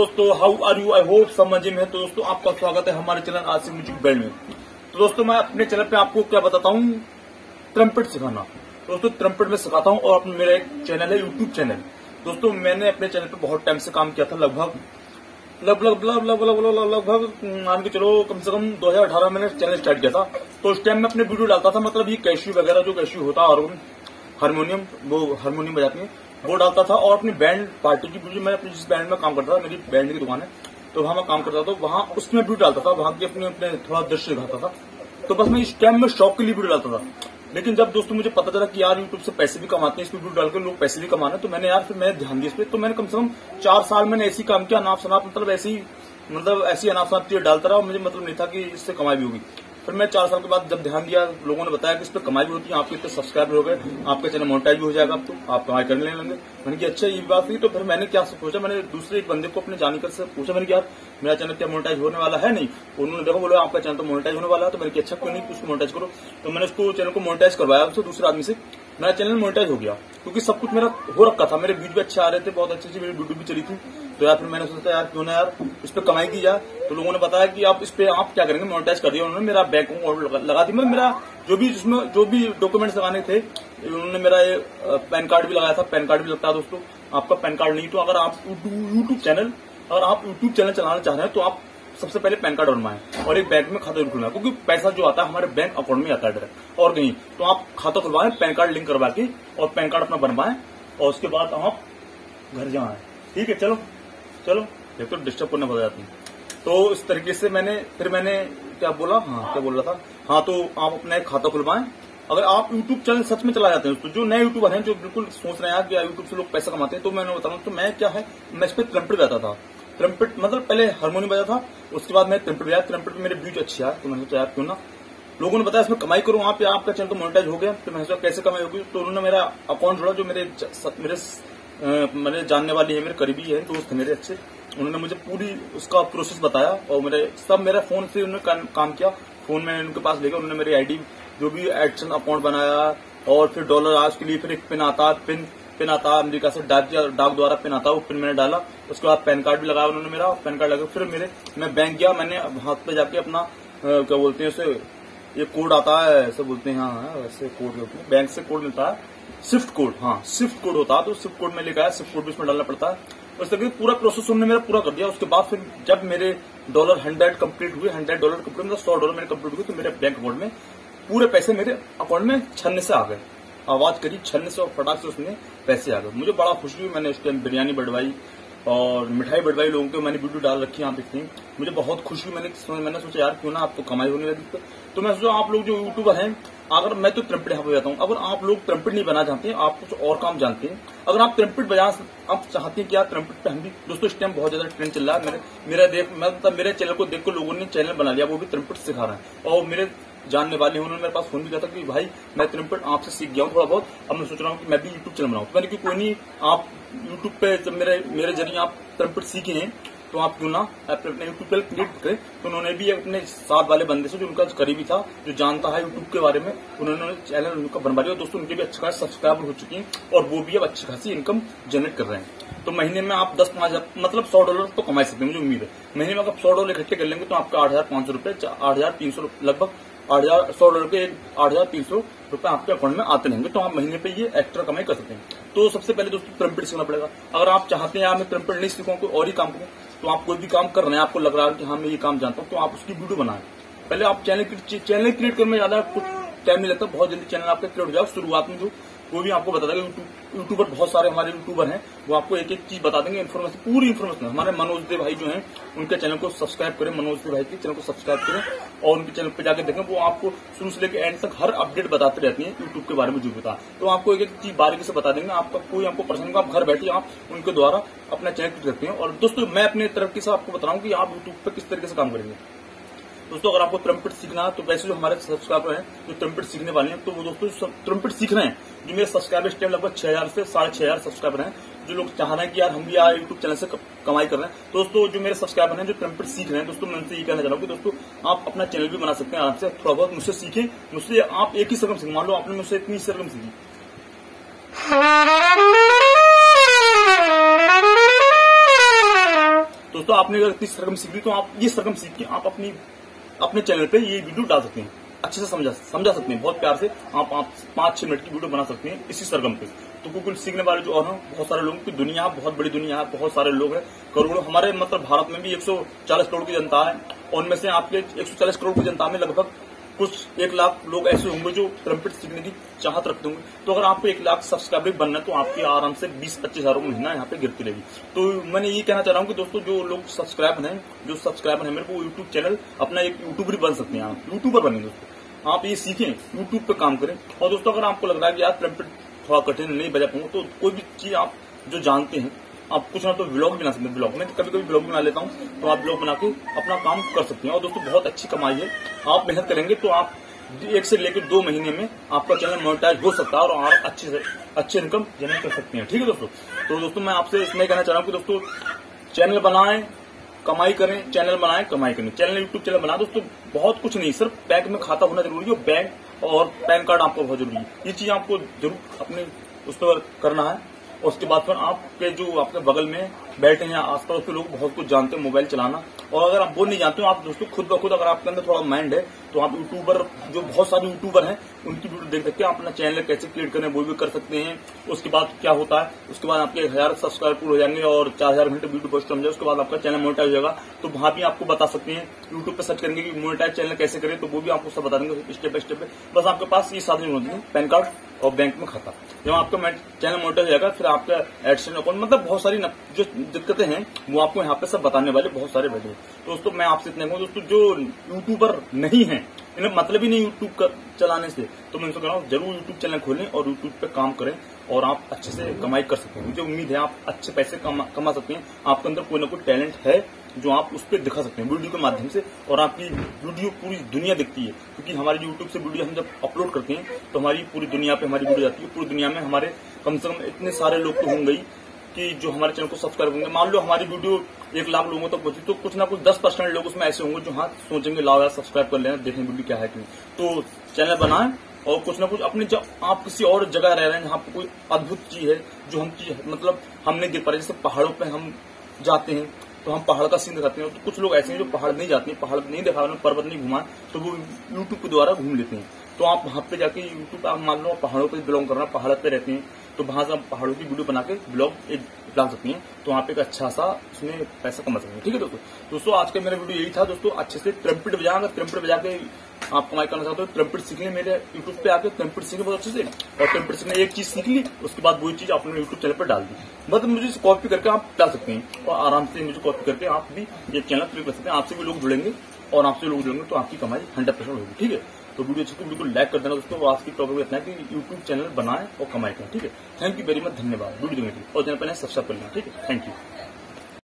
दोस्तों, how are you? I hope सब मजे में है। तो दोस्तों, आपका स्वागत है हमारे चैनल आसिफ म्यूजिक बैंड में। तो दोस्तों, मैं अपने चैनल पे आपको क्या बताता हूँ, ट्रम्पेट सिखाना। दोस्तों, ट्रम्पेट में सिखाता हूँ और मेरा एक चैनल है, यूट्यूब चैनल। दोस्तों, मैंने अपने चैनल पे बहुत टाइम से काम किया था, लगभग मान के चलो कम से कम 2018 में मैंने चैनल स्टार्ट किया था। तो उस टाइम में अपने वीडियो डालता था, मतलब ये कैशियो वगैरह, जो कैशियो होता है हारमोनियम, वो हारमोनियम बजाती है, वो डालता था। और अपनी बैंड पार्टी की वीडियो, मैं अपनी जिस बैंड में काम करता था, मेरी बैंड की दुकान है, तो वहां मैं काम करता था, वहां उसमें वीडियो डालता था, वहां की अपने थोड़ा दृश्य दिखाता था। तो बस मैं इस टाइम में शौक के लिए वीडियो डालता था। लेकिन जब दोस्तों मुझे पता चला कि यार यूट्यूब से पैसे भी कमाते हैं, इस वीडियो डालकर लोग पैसे भी कमाने, तो मैंने यार फिर मैं ध्यान दिया इस पे। तो मैंने कम से कम 4 साल मैंने ऐसी काम किया, अनाप शनाप, मतलब ऐसी अनाप शनाप चीजें डालता रहा। मुझे मतलब नहीं था कि इससे कमाई भी होगी। फिर मैं 4 साल के बाद जब ध्यान दिया, लोगों ने बताया कि इस पर कमाई भी होती है, आपके इतने सब्सक्राइबर हो गए, आपका चैनल मोनेटाइज भी हो जाएगा, आप कमाई करने लगेंगे। मैंने कहा अच्छा, ये बात हुई। तो फिर मैंने क्या सोचा, मैंने दूसरे एक बंदे को अपने जानकर से पूछा, मैंने कहा यार मेरा चैनल क्या मोनेटाइज होने वाला है? नहीं। उन्होंने देखा, बोला आपका चैनल तो मोनेटाइज होने वाला है। तो मैंने कहा अच्छा, क्यों नहीं, उसको मोनेटाइज करो। तो मैंने उसको चैनल को मोनेटाइज करवाया उससे, दूसरे आदमी से। मेरा चैनल मोनेटाइज हो गया, क्योंकि सब कुछ मेरा हो रखा था, मेरे वीडियो भी अच्छे आ रहे थे, बहुत अच्छी मेरी वीडियो भी चली थी। तो यार फिर मैंने सोचा यार क्यों ना यार इस पे कमाई की जाए। तो लोगों ने बताया कि आप इस पे आप क्या करेंगे, मोनेटाइज कर दिया उन्होंने। मेरा बैंक लगा दी, मेरा जो भी डॉक्यूमेंट्स लगाने थे, उन्होंने मेरा ये पैन कार्ड भी लगाया था। पैन कार्ड भी लगता है दोस्तों, आपका पैन कार्ड नहीं तो अगर आप यूट्यूब चैनल चलाना चाह रहे हैं, तो आप सबसे पहले पैन कार्ड बनवाएं और एक बैंक में खाता खुलवाएं, क्योंकि पैसा जो आता है हमारे बैंक अकाउंट में आता है डायरेक्ट, और कहीं। तो आप खाता खुलवाएं, पैन कार्ड लिंक करवा के, और पैन कार्ड अपना बनवाएं, और उसके बाद आप घर जाएं। ठीक है, चलो एक तो डिस्टर्ब करने हो जाती है। तो इस तरीके से मैंने क्या बोला, क्या बोल रहा था, तो आप अपना एक खाता खुलवाएं। अगर आप यूट्यूब चैनल सच में चला जाते हैं, तो जो नए यूट्यूबर हैं, जो बिल्कुल सोच रहे हैं कि यूट्यूब से लोग पैसा कमाते हैं, तो मैंने बताऊं तो मैं क्या है, मैं इस पर ट्रम्पेट बजाता था। ट्रम्पेट मतलब पहले हारमोनियम बजा था, उसके बाद मैं ट्रम्पेट बजाया। ट्रम्पेट में मेरे व्यूज अच्छे आए, तो मैंने सोचा यार क्यों ना, लोगों ने बताया इसमें कमाई करो, वहां पे आपका चैनल तो मोनेटाइज हो गया। तो मैंने सोचा कैसे कमाई होगी। तो उन्होंने मेरा अकाउंट जोड़ा, जो मेरे जानने वाले हैं, मेरे करीबी है, दोस्त है मेरे अच्छे। उन्होंने मुझे पूरी उसका प्रोसेस बताया, और मेरा फोन से उन्होंने काम किया। फोन में उनके पास लेकर उन्होंने मेरी आईडी, जो भी एडसन अकाउंट बनाया, और फिर डॉलर आज के लिए फिर एक पिन आता अमेरिका से, डाक द्वारा पिन आता, वो पिन मैंने डाला। उसके बाद पैन कार्ड भी लगाया उन्होंने मेरा, पैन कार्ड लगा। फिर मैं बैंक गया, मैंने हाथ पे जाके अपना क्या बोलते हैं उसे, ये कोड आता है, ऐसे बोलते हैं, हाँ वैसे कोड होते हैं, बैंक से कोड मिलता है, स्विफ्ट कोड, स्विफ्ट कोड होता है। तो स्विफ्ट कोड में लेकर आया, स्विफ्ट कोड भी उसमें डालना पड़ता है। उस तरीके पूरा प्रोसेस उन्होंने मेरा पूरा कर दिया। उसके बाद फिर जब मेरे डॉलर 100 कंप्लीट हुए, $100 कंप्लीट, मतलब $100 मेरे कंप्लीट हुए, तो मेरे बैंक अकाउंट में पूरे पैसे मेरे अकाउंट में छन्ने से आ गए। आवाज करी छन्ने से, और फटाक से उसमें पैसे आ गए। मुझे बड़ा खुशी हुई। मैंने उस टाइम बिरयानी बढ़वाई और मिठाई बढ़वाई लोगों को, मैंने वीडियो डाल रखी है, आप देखते हैं। मुझे बहुत खुशी हुई। मैंने सोचा यार क्यों ना, आपको कमाई होने लगी। तो मैं सोचा आप लोग जो यूट्यूबर हैं, अगर मैं तो ट्रम्पेट यहाँ पे जाता हूँ, अगर आप लोग ट्रम्पेट नहीं बना चाहते हैं, आप कुछ और काम जानते हैं, अगर आप ट्रम्पेट आप चाहते हैं कि यार ट्रम्पेट पे हम भी, दोस्तों इस टाइम बहुत ज्यादा ट्रेंड चल रहा है। मेरे चैनल को देख कर लोगों ने चैनल बना लिया, वो भी ट्रम्पेट सिखा रहा है। और मेरे जानने वाले हैं, उन्होंने मेरे पास फोन भी किया था कि भाई मैं ट्रम्पेट आपसे सीख गया हूँ थोड़ा बहुत, अब मैं सोच रहा हूँ कि मैं भी यूट्यूब चैनल बनाऊँ। तो मैंने कोई नहीं, आप यूट्यूब पे जब मेरे जरिए आप ट्रम्पेट सीखे हैं, तो आप क्यों ना अपने यूट्यूब पे क्रिएट करें। तो उन्होंने भी अपने साथ वाले बंदे से, जो उनका करीबी था, जो जानता है यूट्यूब के बारे में, उन्होंने चैनल उनका बनवा लिया। दोस्तों उनके भी अच्छे खासे सब्सक्राइबर हो चुके हैं, और वो भी अब अच्छी खासी इनकम जनरेट कर रहे हैं। तो महीने में आप 10-5 मतलब $100 तो कमा सकते हैं, मुझे उम्मीद है। महीने में अगर $100 इकट्ठे कर लेंगे, तो आपका $8,500 $8,300 लगभग $100 के $8,300 आपके अकाउंट में आते रहेंगे। तो आप महीने पे ये एक्स्ट्रा कमाई कर सकते हैं। तो सबसे पहले दोस्तों ट्रम्पेट सीखना पड़ेगा। अगर आप चाहते हैं मैं ट्रम्पेट नहीं सीखूं, कोई और ही काम करूं, तो आप कोई भी काम कर रहे हैं, आपको लग रहा है कि हाँ मैं ये काम जानता हूं, तो आप उसकी वीडियो बनाएं। पहले आप चैनल क्रिएट करने में ज्यादा कुछ टाइम नहीं लगता, बहुत जल्दी चैनल आपका क्रिएट हो जाए। शुरुआत में जो वो भी आपको बता देगा, यूट्यूबर बहुत सारे हमारे यूट्यूबर हैं, वो आपको एक एक चीज बता देंगे, इन्फॉर्मेशन, पूरी इन्फॉर्मेशन। हमारे मनोज देव भाई जो हैं, उनके चैनल को सब्सक्राइब करें, मनोज देव भाई के चैनल को सब्सक्राइब करें, और उनके चैनल पे जाकर देखें, वो आपको शुरू से लेकर एंड तक हर अपडेट बताते रहती हैं यूट्यूब के बारे में, जो बता, तो आपको एक एक चीज बारीकी से बता देंगे। आपको परेशानी होगा, आप घर बैठे आप उनके द्वारा अपना चैनल क्रिएट करते हैं। और दोस्तों मैं अपने तरफ से आपको बता रहा हूँ कि आप यूट्यूब पे किस तरीके से काम करेंगे। दोस्तों अगर आपको ट्रम्पेट सीखना है, तो वैसे जो हमारे सब्सक्राइबर हैं जो ट्रम्पेट सीखने वाले हैं, तो वो दोस्तों ट्रम्पेट सीख रहे हैं। जो मेरे सब्सक्राइबर इस टाइम लगभग 6,000 से 6,500 सब्सक्राइबर हैं, जो लोग चाह रहे हैं कि यार हम भी यार यूट्यूब चैनल से कमाई कर रहे हैं। दोस्तों जो मेरे सब्सक्राइबर हैं, जो ट्रम्पेट सीख रहे हैं, दोस्तों मैं उनसे ये कहना चाह रहा हूँ कि दोस्तों आप अपना चैनल भी बना सकते हैं आराम से। थोड़ा बहुत मुझसे सीखें, मुझसे आप एक ही सरगम सीखें। मान लो आपने मुझसे इतनी सरगम सीखी, दोस्तों आपने अगर इतनी सरगम सीख ली तो आप ये सरगम सीख के आप अपने चैनल पे ये वीडियो डाल सकते हैं, अच्छे से समझा सकते हैं, बहुत प्यार से आप 5-6 मिनट की वीडियो बना सकते हैं इसी सरगम पे। तो कुछ सीखने वाले जो और हैं बहुत सारे लोगों की दुनिया, बहुत बड़ी दुनिया है, बहुत सारे लोग हैं, करोड़ों, हमारे मतलब भारत में भी 140 करोड़ की जनता है, और उनमें से आपके 140 करोड़ की जनता में लगभग कुछ 1 लाख लोग ऐसे होंगे जो ट्रम्पेट सीखने की चाहत रखते होंगे। तो अगर आपको 1 लाख सब्सक्राइबर बनना है तो आपकी आराम से 20-25 हजार महीना यहाँ पे गिरती रहेगी। तो मैंने ये कहना चाह रहा हूँ कि दोस्तों जो लोग सब्सक्राइबर हैं मेरे को यूट्यूब चैनल अपना एक यूट्यूबर बन सकते हैं, आप यूट्यूबर बने दोस्तों, आप ये सीखें, यूट्यूब पे काम करें। और दोस्तों अगर आपको लग रहा है कि यार ट्रम्पेट थोड़ा कठिन नहीं बजा पाऊंगा, तो कोई भी चीज आप जो जानते हैं आप कुछ ना तो व्लॉग बना सकते हैं। व्लॉग में कभी कभी व्लॉग बना लेता हूँ, तो आप व्लॉग बना के अपना काम कर सकते हैं। और दोस्तों बहुत अच्छी कमाई है, आप मेहनत करेंगे तो आप 1 से लेकर 2 महीने में आपका चैनल मोनेटाइज हो सकता है और आप अच्छे इनकम जनरेट कर सकते हैं। ठीक है दोस्तों। तो दोस्तों मैं आपसे इसमें कहना चाह रहा हूँ कि दोस्तों चैनल बनाएं, कमाई करें, चैनल बनाएं, कमाई करें, चैनल यूट्यूब चैनल बनाएं। दोस्तों बहुत कुछ नहीं, सिर्फ बैंक में खाता होना जरूरी है, बैंक और पैन कार्ड आपको बहुत जरूरी है। ये चीज आपको जरूर अपने उस पर करना है। और उसके बाद फिर आपके जो आपके बगल में बैठे हैं आसपास के लोग बहुत कुछ जानते हैं मोबाइल चलाना, और अगर आप वो नहीं जानते हो आप दोस्तों खुद ब खुद अगर आपके अंदर थोड़ा माइंड है तो आप यूट्यूबर, जो बहुत सारे यूट्यूबर हैं उनकी वीडियो देख सकते हैं, अपना चैनल कैसे क्रिएट करें वो भी कर सकते हैं। उसके बाद क्या होता है, उसके बाद आपके 1000 सब्सक्राइबर पूरे हो जाएंगे और 4000 घंटे वीडियो पोस्ट हो जाए, उसके बाद आपका चैनल मोनेटाइज हो जाएगा। तो वहां भी आपको बता सकते हैं, यूट्यूब पे सर्च करेंगे कि मोनेटाइज चैनल कैसे करें, तो वो भी आपको सब बता देंगे स्टेप बाय स्टेप। बस आपके पास ये साधन होते हैं, पैन कार्ड और बैंक में खाता। जब आपका चैनल मोनेटाइज हो जाएगा फिर आपका एडसेंस अकाउंट, मतलब बहुत सारी जो दिक्कतें हैं वो आपको यहाँ पे सब बताने वाले बहुत सारे बैठे। दोस्तों मैं आपसे इतने कहूँ, दोस्तों जो यूट्यूबर नहीं है, इन्हें मतलब ही नहीं यूट्यूब चलाने से, तो मैं उनसे कह रहा हूँ जरूर यूट्यूब चैनल खोलें और यूट्यूब पे काम करें और आप अच्छे से कमाई कर सकते हैं। मुझे उम्मीद है आप अच्छे पैसे कमा सकते हैं। आपके अंदर कोई ना कोई टैलेंट है जो आप उस पर दिखा सकते हैं वीडियो के माध्यम से, और आपकी वीडियो पूरी दुनिया दिखती है, क्योंकि हमारी यूट्यूब से वीडियो हम जब अपलोड करते हैं तो हमारी पूरी दुनिया पे हमारी वीडियो जाती है। पूरी दुनिया में हमारे कम से कम इतने सारे लोग तो होंगे कि जो हमारे चैनल को सब्सक्राइब होंगे। मान लो हमारी वीडियो 1 लाख लोगों तक पहुंची, तो कुछ ना कुछ 10% लोग उसमें ऐसे होंगे जो हाँ सोचेंगे लाओ यार सब्सक्राइब कर लेना, देखें वीडियो क्या है कि। तो चैनल बनाएं और कुछ ना कुछ अपने, जब आप किसी और जगह रह रहे हैं जहाँ पे कोई अद्भुत चीज है जो मतलब हम नहीं देख पा रहे, जैसे पहाड़ों पे हम जाते हैं तो हम पहाड़ का सीन दिखाते हैं, तो कुछ लोग ऐसे हैं जो पहाड़ नहीं जाते हैं, पहाड़ नहीं दिखा रहे, पर्वत नहीं घुमा, तो वो यूट्यूब के द्वारा घूम लेते हैं। तो आप वहां पे जाके यूट्यूब आप मान लो पहाड़ों पे बिलोंग करना, पहाड़ पे रहते हैं, तो वहां से आप पहाड़ों की वीडियो बना के ब्लॉग एक डाल सकती हैं, तो वहाँ पे एक अच्छा सा उसमें पैसा कमा सकते हैं। ठीक है दोस्तों आज का मेरा वीडियो यही था दोस्तों। अच्छे से ट्रम्पेट बजा, अगर ट्रम्पेट बजा के आप कमाई करना चाहते हो, ट्रम्पेट सीखने मेरे यूट्यूब पे आके ट्रम्पेट सीखे बहुत अच्छे से, और ट्रम्पेट सीखने एक चीज सीख ली, उसके बाद वही चीज आपने यूट्यूब चैनल पर डाल दी, मतलब मुझे कॉपी करके आप डाल सकते हैं और आराम से मुझे कॉपी करके आप भी ये चैनल क्लिक कर सकते हैं। आपसे भी लोग जुड़ेंगे और आपसे लोग जुड़ेंगे तो आपकी कमाई 100% होगी। ठीक है, तो वीडियो अच्छी तो बिल्कुल लाइक कर देना दोस्तों। आज की टॉपिक इतना है कि यूट्यूब चैनल बनाएं और कमाई करें। ठीक है, थैंक यू वेरी मच, धन्यवाद वीडियो देखने के लिए, और चैनल पर सब्सक्राइब कर लेना। ठीक है, थैंक यू।